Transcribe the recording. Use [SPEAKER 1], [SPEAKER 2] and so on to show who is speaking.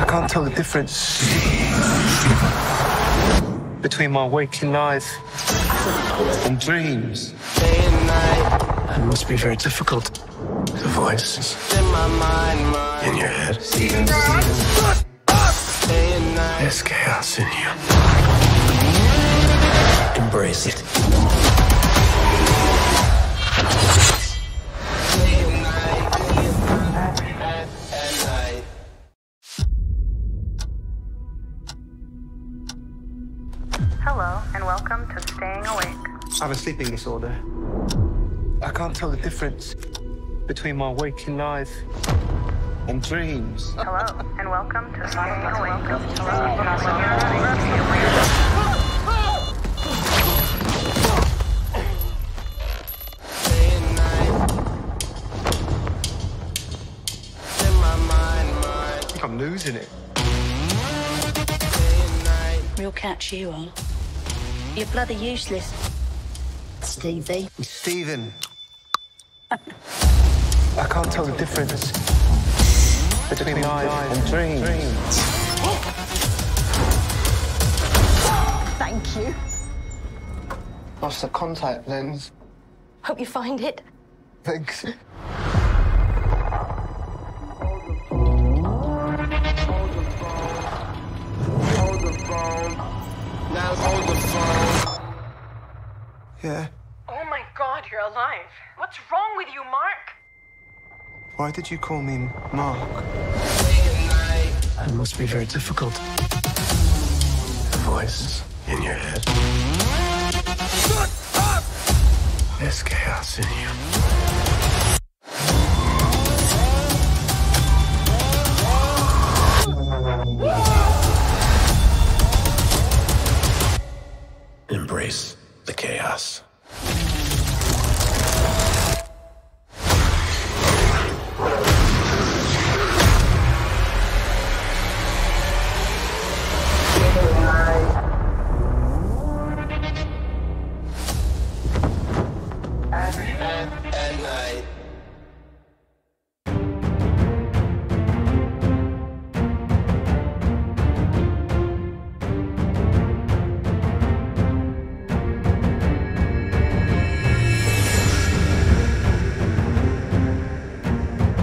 [SPEAKER 1] I can't tell the difference between my waking life and dreams.
[SPEAKER 2] Day and night.
[SPEAKER 1] It must be very difficult. The voices
[SPEAKER 2] In my mind.
[SPEAKER 1] in your head.
[SPEAKER 2] Day and night.
[SPEAKER 1] There's chaos in you. Embrace it.
[SPEAKER 2] Day and night. At night.
[SPEAKER 3] Hello, and welcome to Staying Awake.
[SPEAKER 1] I have a sleeping disorder. I can't tell the difference between my waking life and dreams.
[SPEAKER 3] Hello, and welcome to Staying Awake.
[SPEAKER 2] Day and night. In my mind.
[SPEAKER 1] I think I'm losing it.
[SPEAKER 2] Day and night.
[SPEAKER 4] Real catch you are. You're bloody useless, Stevie.
[SPEAKER 1] Stephen. I can't tell the difference between life and dreams.
[SPEAKER 4] Thank you.
[SPEAKER 1] Lost the contact lens.
[SPEAKER 4] Hope you find it.
[SPEAKER 1] Thanks.
[SPEAKER 2] Now hold the phone.
[SPEAKER 1] Yeah.
[SPEAKER 3] Oh my God, you're alive. What's wrong with you, Mark?
[SPEAKER 1] Why did you call me Mark?
[SPEAKER 2] Day and night.
[SPEAKER 1] It must be very difficult. The voices in your head. Shut up! There's chaos in you.